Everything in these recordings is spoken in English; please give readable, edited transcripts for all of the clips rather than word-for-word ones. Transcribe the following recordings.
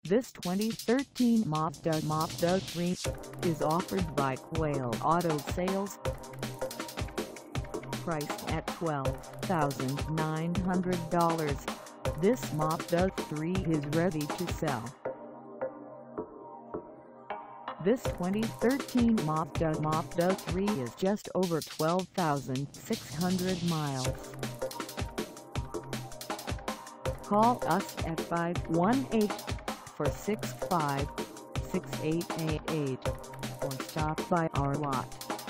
This 2013 Mazda 3 is offered by Quail Auto Sales. Priced at $12,900, this Mazda 3 is ready to sell. This 2013 Mazda 3 is just over 12,600 miles. Call us at 518-465-6888 or stop by our lot.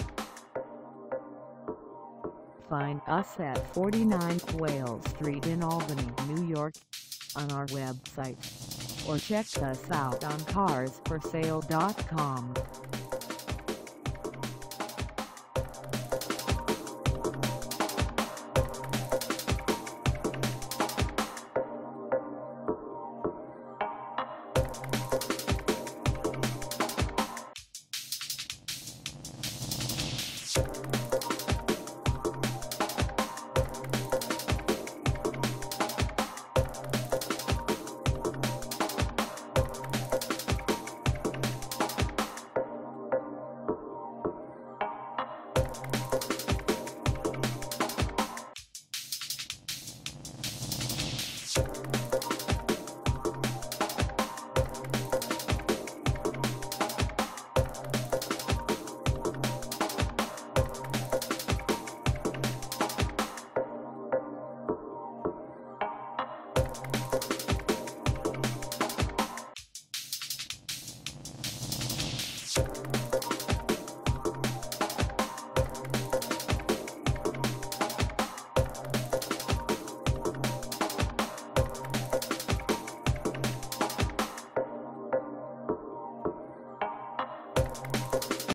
Find us at 49 Quail Street in Albany, New York, on our website, or check us out on carsforsale.com.